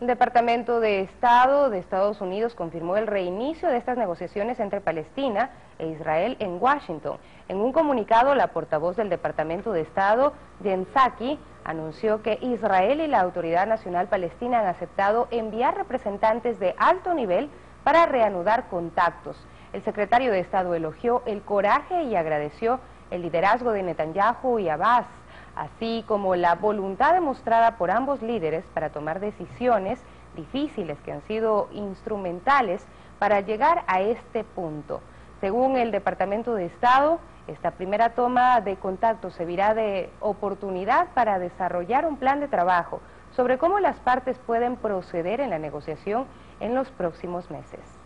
El Departamento de Estado de Estados Unidos confirmó el reinicio de estas negociaciones entre Palestina e Israel en Washington. En un comunicado, la portavoz del Departamento de Estado, Jen Psaki, anunció que Israel y la Autoridad Nacional Palestina han aceptado enviar representantes de alto nivel para reanudar contactos. El secretario de Estado elogió el coraje y agradeció el liderazgo de Netanyahu y Abbas, así como la voluntad demostrada por ambos líderes para tomar decisiones difíciles que han sido instrumentales para llegar a este punto. Según el Departamento de Estado, esta primera toma de contacto servirá de oportunidad para desarrollar un plan de trabajo sobre cómo las partes pueden proceder en la negociación en los próximos meses.